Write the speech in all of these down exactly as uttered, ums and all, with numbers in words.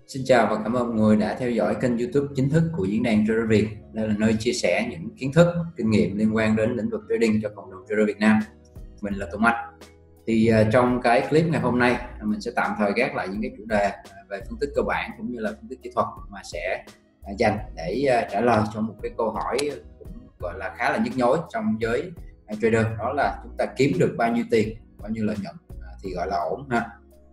Xin chào và cảm ơn mọi người đã theo dõi kênh YouTube chính thức của Diễn đàn Trader Việt. Đây là nơi chia sẻ những kiến thức, kinh nghiệm liên quan đến lĩnh vực trading cho cộng đồng trader Việt Nam. Mình là Tùng Anh. Thì uh, trong cái clip ngày hôm nay mình sẽ tạm thời gác lại những cái chủ đề về phân tích cơ bản cũng như là phân tích kỹ thuật mà sẽ uh, dành để uh, trả lời cho một cái câu hỏi cũng gọi là khá là nhức nhối trong giới uh, trader, đó là chúng ta kiếm được bao nhiêu tiền, bao nhiêu lợi nhuận uh, thì gọi là ổn ha.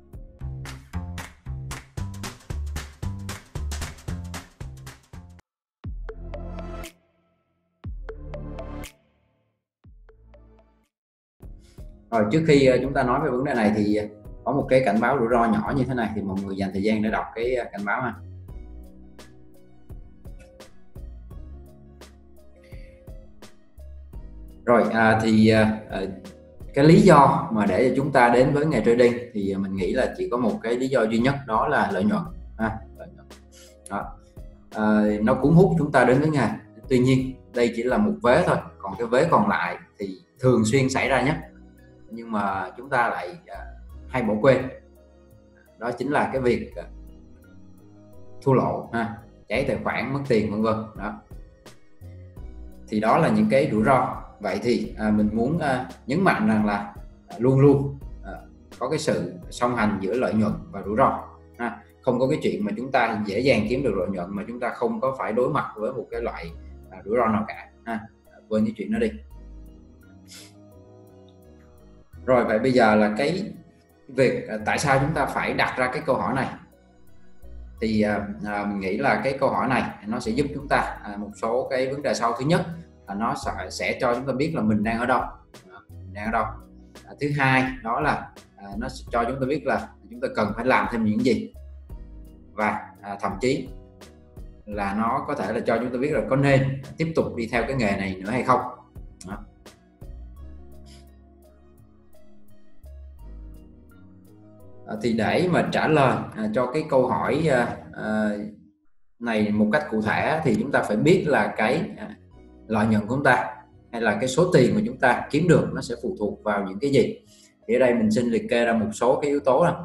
Rồi, trước khi chúng ta nói về vấn đề này thì có một cái cảnh báo rủi ro nhỏ như thế này, thì mọi người dành thời gian để đọc cái cảnh báo ha. Rồi à, thì à, cái lý do mà để cho chúng ta đến với nghề trading thì mình nghĩ là chỉ có một cái lý do duy nhất, đó là lợi nhuận. À, lợi nhuận. Đó. À, nó cuốn hút chúng ta đến với nghề. Tuy nhiên đây chỉ là một vế thôi, còn cái vế còn lại thì thường xuyên xảy ra nhất, nhưng mà chúng ta lại uh, hay bỏ quên, đó chính là cái việc uh, thua lỗ, ha, cháy tài khoản, mất tiền vân vân. Đó thì đó là những cái rủi ro. Vậy thì uh, mình muốn uh, nhấn mạnh rằng là uh, luôn luôn uh, có cái sự song hành giữa lợi nhuận và rủi ro, ha. Không có cái chuyện mà chúng ta dễ dàng kiếm được lợi nhuận mà chúng ta không có phải đối mặt với một cái loại uh, rủi ro nào cả, ha. Quên cái chuyện đó đi. Rồi, vậy bây giờ là cái việc tại sao chúng ta phải đặt ra cái câu hỏi này, thì à, mình nghĩ là cái câu hỏi này nó sẽ giúp chúng ta à, một số cái vấn đề sau. Thứ nhất là nó sẽ, sẽ cho chúng ta biết là mình đang ở đâu, à, mình đang ở đâu. À, thứ hai đó là à, nó sẽ cho chúng ta biết là chúng ta cần phải làm thêm những gì, và à, thậm chí là nó có thể là cho chúng ta biết là có nên tiếp tục đi theo cái nghề này nữa hay không. Đó. Thì để mà trả lời à, cho cái câu hỏi à, à, này một cách cụ thể thì chúng ta phải biết là cái à, lợi nhuận của chúng ta hay là cái số tiền mà chúng ta kiếm được nó sẽ phụ thuộc vào những cái gì. Thì ở đây mình xin liệt kê ra một số cái yếu tố này.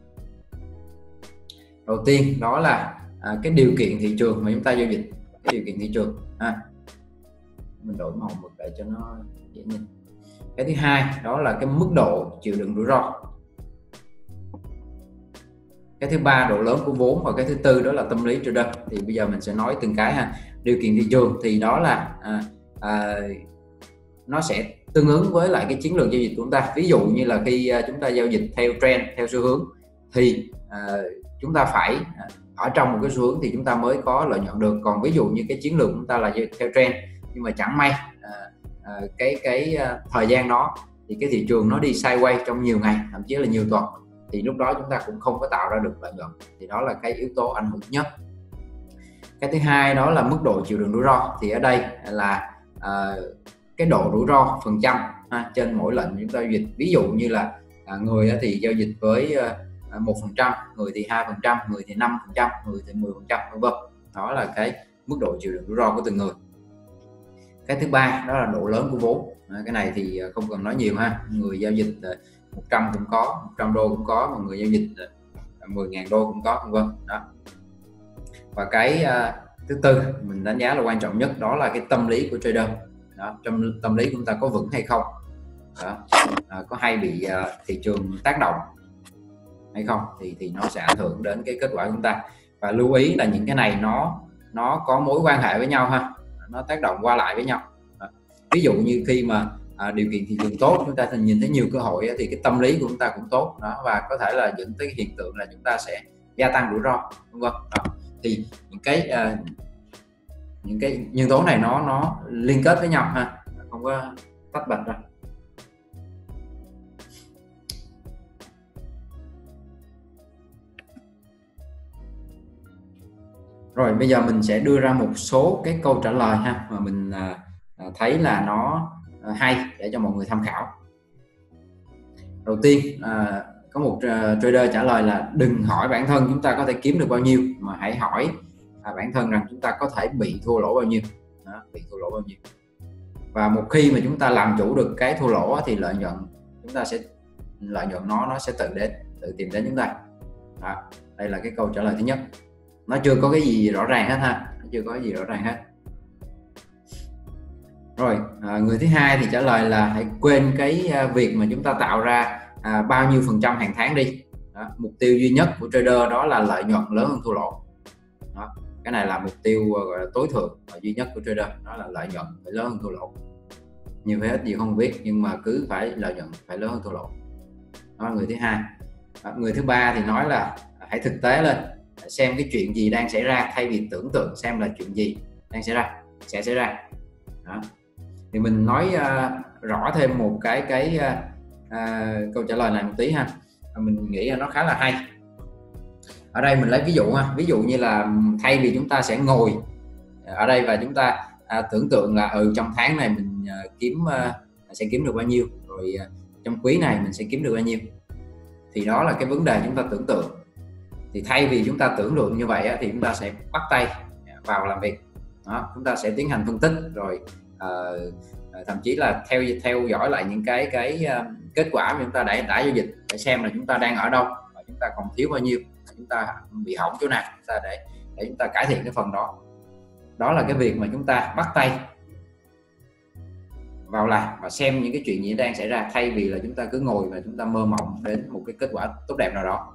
Đầu tiên đó là à, cái điều kiện thị trường mà chúng ta giao dịch, cái điều kiện thị trường, ha. Mình đổi màu mực để cho nó dễ nhìn. Cái thứ hai đó là cái mức độ chịu đựng rủi ro. Cái thứ ba độ lớn của vốn, và cái thứ tư đó là tâm lý trader. Thì bây giờ mình sẽ nói từng cái ha. Điều kiện thị trường thì đó là à, à, nó sẽ tương ứng với lại cái chiến lược giao dịch của chúng ta. Ví dụ như là khi à, chúng ta giao dịch theo trend, theo xu hướng thì à, chúng ta phải à, ở trong một cái xu hướng thì chúng ta mới có lợi nhuận được. Còn ví dụ như cái chiến lược của chúng ta là theo trend nhưng mà chẳng may à, à, cái cái à, thời gian đó thì cái thị trường nó đi sideways trong nhiều ngày, thậm chí là nhiều tuần, thì lúc đó chúng ta cũng không có tạo ra được lợi nhuận. Thì đó là cái yếu tố ảnh hưởng nhất. Cái thứ hai đó là mức độ chịu đựng rủi ro. Thì ở đây là uh, cái độ rủi ro phần trăm, ha, trên mỗi lệnh chúng ta giao dịch. Ví dụ như là uh, người thì giao dịch với uh, một phần trăm, người thì hai phần trăm, người thì năm phần trăm, người thì mười phần trăm, vân vân. Đó là cái mức độ chịu đựng rủi ro của từng người. Cái thứ ba đó là độ lớn của vốn. À, cái này thì không cần nói nhiều, ha. Người giao dịch uh, một trăm cũng có, một trăm đô cũng có, mà người giao dịch mười nghìn đô cũng có, vân vân. Đó. Và cái uh, thứ tư mình đánh giá là quan trọng nhất, đó là cái tâm lý của trader. Đó, trong tâm lý của chúng ta có vững hay không. Đó. À, có hay bị uh, thị trường tác động hay không, thì thì nó sẽ ảnh hưởng đến cái kết quả của chúng ta. Và lưu ý là những cái này nó nó có mối quan hệ với nhau, ha, nó tác động qua lại với nhau. Đó. Ví dụ như khi mà À, điều kiện thị trường tốt, chúng ta nhìn thấy nhiều cơ hội thì cái tâm lý của chúng ta cũng tốt đó, và có thể là dẫn tới cái hiện tượng là chúng ta sẽ gia tăng rủi ro, đúng không? Đó. Thì những cái uh, những cái nhân tố này nó nó liên kết với nhau, ha, không có tách bạch ra. Rồi bây giờ mình sẽ đưa ra một số cái câu trả lời, ha, mà mình uh, thấy là nó hay để cho mọi người tham khảo. Đầu tiên à, có một uh, trader trả lời là đừng hỏi bản thân chúng ta có thể kiếm được bao nhiêu, mà hãy hỏi à, bản thân rằng chúng ta có thể bị thua lỗ bao nhiêu. Đó, bị thua lỗ bao nhiêu. Và một khi mà chúng ta làm chủ được cái thua lỗ thì lợi nhuận chúng ta sẽ lợi nhuận nó nó sẽ tự đến, tự tìm đến chúng ta. Đó. Đây là cái câu trả lời thứ nhất. Nó chưa có cái gì rõ ràng hết ha, nó chưa có cái gì rõ ràng hết. Rồi à, người thứ hai thì trả lời là hãy quên cái à, việc mà chúng ta tạo ra à, bao nhiêu phần trăm hàng tháng đi. Đó, mục tiêu duy nhất của trader đó là lợi nhuận lớn hơn thua lỗ. Đó, cái này là mục tiêu uh, gọi là tối thượng và duy nhất của trader, đó là lợi nhuận phải lớn hơn thua lỗ. Nhiều hay ít gì không biết, nhưng mà cứ phải lợi nhuận phải lớn hơn thua lỗ. Đó là người thứ hai. Đó, người thứ ba thì nói là hãy thực tế lên, xem cái chuyện gì đang xảy ra thay vì tưởng tượng xem là chuyện gì đang xảy ra sẽ xảy ra. Đó. Thì mình nói uh, rõ thêm một cái cái uh, uh, câu trả lời này một tí ha. Mình nghĩ là nó khá là hay. Ở đây mình lấy ví dụ ha, ví dụ như là thay vì chúng ta sẽ ngồi ở đây và chúng ta à, tưởng tượng là ừ trong tháng này mình à, kiếm à, sẽ kiếm được bao nhiêu, rồi à, trong quý này mình sẽ kiếm được bao nhiêu, thì đó là cái vấn đề chúng ta tưởng tượng. Thì thay vì chúng ta tưởng tượng như vậy á, thì chúng ta sẽ bắt tay vào làm việc. Đó, chúng ta sẽ tiến hành phân tích rồi à, thậm chí là theo theo dõi lại những cái cái uh, kết quả mà chúng ta đã đã giao dịch để xem là chúng ta đang ở đâu và chúng ta còn thiếu bao nhiêu, chúng ta bị hỏng chỗ nào, chúng ta để để chúng ta cải thiện cái phần đó. Đó là cái việc mà chúng ta bắt tay vào làm và xem những cái chuyện gì đang xảy ra, thay vì là chúng ta cứ ngồi và chúng ta mơ mộng đến một cái kết quả tốt đẹp nào đó.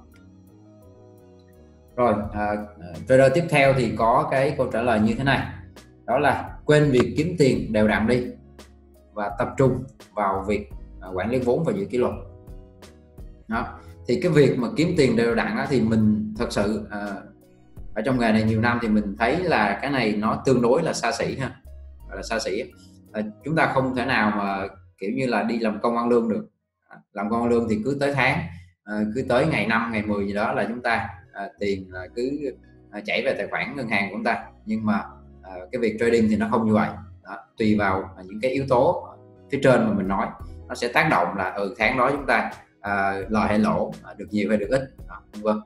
Rồi à, trader tiếp theo thì có cái câu trả lời như thế này, đó là quên việc kiếm tiền đều đặn đi và tập trung vào việc à, quản lý vốn và giữ kỷ luật. Đó, thì cái việc mà kiếm tiền đều đặn á, thì mình thật sự à, ở trong nghề này nhiều năm thì mình thấy là cái này nó tương đối là xa xỉ ha, gọi là xa xỉ. À, chúng ta không thể nào mà kiểu như là đi làm công ăn lương được. À, làm công ăn lương thì cứ tới tháng, à, cứ tới ngày năm ngày mười gì đó là chúng ta à, tiền à, cứ à, chảy về tài khoản ngân hàng của chúng ta. Nhưng mà à, cái việc trading thì nó không như vậy. Đó, tùy vào à, những cái yếu tố phía trên mà mình nói, nó sẽ tác động là ừ tháng đó chúng ta à, lời hay lỗ, à, được nhiều hay được ít, vân vân.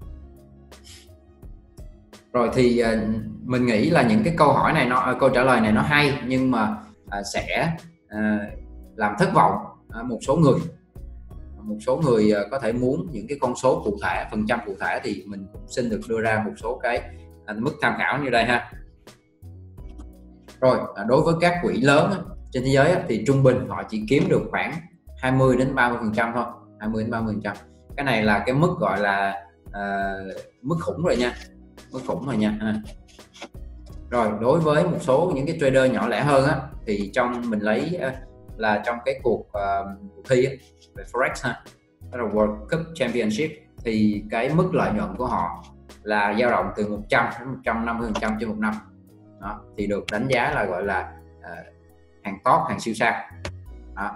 Rồi thì à, mình nghĩ là những cái câu hỏi này nó à, câu trả lời này nó hay, nhưng mà à, sẽ à, làm thất vọng à, một số người. Một số người à, có thể muốn những cái con số cụ thể, phần trăm cụ thể, thì mình cũng xin được đưa ra một số cái à, mức tham khảo như đây ha. Rồi à, đối với các quỹ lớn á, trên thế giới á, thì trung bình họ chỉ kiếm được khoảng hai mươi đến ba mươi phần trăm thôi, hai mươi đến ba mươi phần trăm. Cái này là cái mức gọi là à, mức khủng rồi nha, mức khủng rồi nha. À. Rồi đối với một số những cái trader nhỏ lẻ hơn á, thì trong mình lấy là trong cái cuộc, uh, cuộc thi á, về Forex ha, đó là World Cup Championship, thì cái mức lợi nhuận của họ là dao động từ một trăm đến một trăm năm mươi phần trăm trên một năm. Đó, thì được đánh giá là gọi là uh, hàng top, hàng siêu sao. Đó.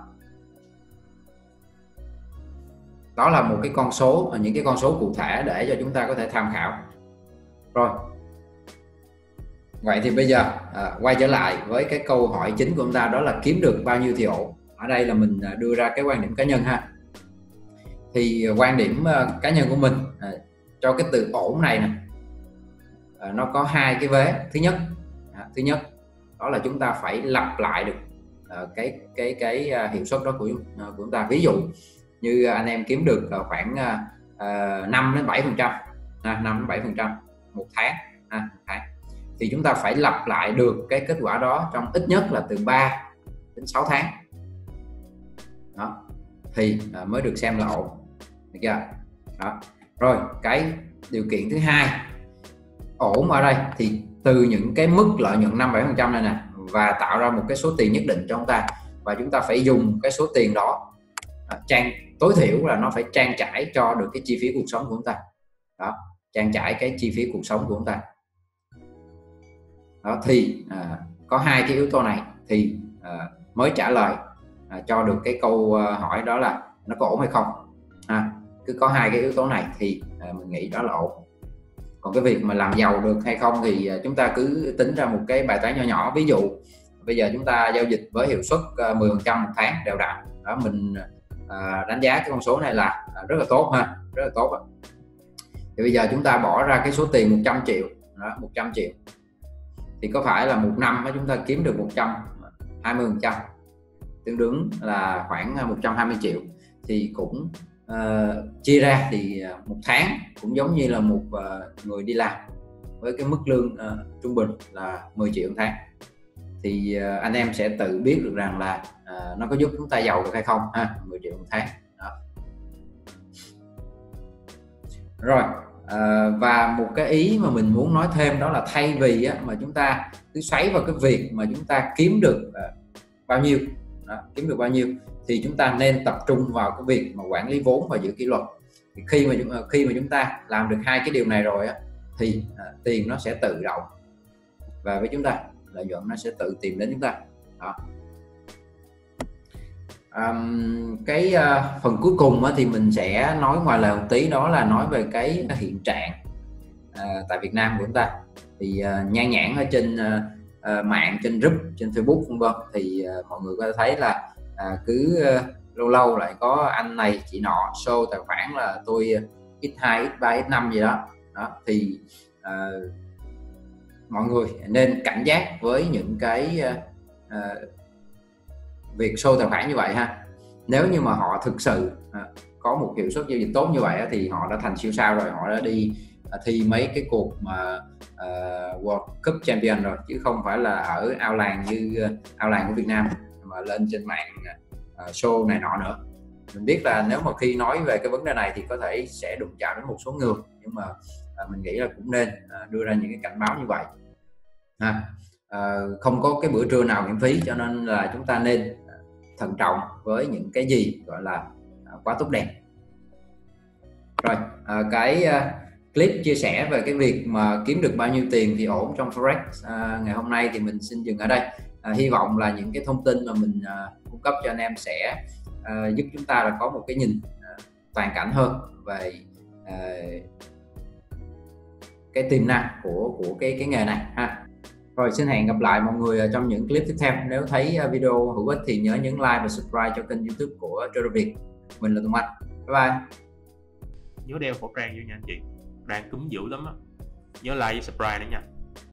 Đó là một cái con số, những cái con số cụ thể để cho chúng ta có thể tham khảo. Rồi vậy thì bây giờ à, quay trở lại với cái câu hỏi chính của chúng ta, đó là kiếm được bao nhiêu thì ổn. Ở đây là mình đưa ra cái quan điểm cá nhân ha. Thì quan điểm uh, cá nhân của mình à, cho cái từ ổn này nè, à, nó có hai cái vế. Thứ nhất à, thứ nhất đó là chúng ta phải lặp lại được à, cái cái cái uh, hiệu suất đó của, uh, của chúng ta. Ví dụ như anh em kiếm được uh, khoảng uh, năm đến bảy phần trăm, à, năm đến bảy phần trăm một tháng, à, một tháng thì chúng ta phải lặp lại được cái kết quả đó trong ít nhất là từ ba đến sáu tháng. Đó, thì à, mới được xem là ổn, được chưa? Đó. Rồi cái điều kiện thứ hai ổn ở đây thì từ những cái mức lợi nhuận năm bảy phần trăm này nè, và tạo ra một cái số tiền nhất định cho chúng ta, và chúng ta phải dùng cái số tiền đó à, trang tối thiểu là nó phải trang trải cho được cái chi phí cuộc sống của chúng ta. Đó, trang trải cái chi phí cuộc sống của chúng ta. Đó thì à, có hai cái yếu tố này thì à, mới trả lời à, cho được cái câu à, hỏi đó là nó có ổn hay không. À, cứ có hai cái yếu tố này thì à, mình nghĩ đó là ổn. Còn cái việc mà làm giàu được hay không thì à, chúng ta cứ tính ra một cái bài toán nhỏ nhỏ. Ví dụ bây giờ chúng ta giao dịch với hiệu suất à, mười phần trăm một tháng đều đặn, đó mình à, đánh giá cái con số này là à, rất là tốt ha, rất là tốt. Thì bây giờ chúng ta bỏ ra cái số tiền một trăm triệu, đó, một trăm triệu thì có phải là một năm chúng ta kiếm được một trăm hai mươi phần trăm, tương đương là khoảng một trăm hai mươi triệu, thì cũng uh, chia ra thì một tháng cũng giống như là một uh, người đi làm với cái mức lương uh, trung bình là mười triệu một tháng, thì uh, anh em sẽ tự biết được rằng là uh, nó có giúp chúng ta giàu được hay không ha. Mười triệu một tháng đó. Rồi uh, và một cái ý mà mình muốn nói thêm đó là thay vì á, mà chúng ta cứ xoáy vào cái việc mà chúng ta kiếm được uh, bao nhiêu đó, kiếm được bao nhiêu thì chúng ta nên tập trung vào cái việc mà quản lý vốn và giữ kỷ luật. Thì khi mà chúng, khi mà chúng ta làm được hai cái điều này rồi á, thì à, tiền nó sẽ tự động và với chúng ta, lợi nhuận nó sẽ tự tìm đến chúng ta đó. Um, cái uh, phần cuối cùng á, thì mình sẽ nói ngoài lời một tí, đó là nói về cái hiện trạng uh, tại Việt Nam của chúng ta. Thì uh, nhan nhản ở trên uh, uh, mạng, trên group, trên Facebook vân vân, thì uh, mọi người có thể thấy là uh, cứ uh, lâu lâu lại có anh này chị nọ show tài khoản là tôi x hai, x ba, x năm gì đó đó. Thì uh, mọi người nên cảnh giác với những cái uh, uh, việc show tài khoản như vậy ha. Nếu như mà họ thực sự uh, có một hiệu suất giao dịch tốt như vậy uh, thì họ đã thành siêu sao rồi, họ đã đi uh, thi mấy cái cuộc mà uh, World Cup Champion rồi, chứ không phải là ở ao làng như uh, ao làng của Việt Nam mà lên trên mạng uh, show này nọ nữa. Mình biết là nếu mà khi nói về cái vấn đề này thì có thể sẽ đụng chạm đến một số người, nhưng mà à, mình nghĩ là cũng nên à, đưa ra những cái cảnh báo như vậy ha. À, không có cái bữa trưa nào miễn phí, cho nên là chúng ta nên à, thận trọng với những cái gì gọi là à, quá tốt đẹp. Rồi à, cái à, clip chia sẻ về cái việc mà kiếm được bao nhiêu tiền thì ổn trong Forex à, ngày hôm nay thì mình xin dừng ở đây. À, hy vọng là những cái thông tin mà mình à, cung cấp cho anh em sẽ Uh, giúp chúng ta là có một cái nhìn uh, toàn cảnh hơn về uh, cái tiềm năng của của cái cái nghề này ha. Rồi xin hẹn gặp lại mọi người trong những clip tiếp theo. Nếu thấy uh, video hữu ích thì nhớ nhấn like và subscribe cho kênh YouTube của Trader Việt. Mình là Tùng Anh. Bye bye. Nhớ đeo khẩu trang vô nha anh chị, đang cúm dữ lắm á. Nhớ like và subscribe nữa nha.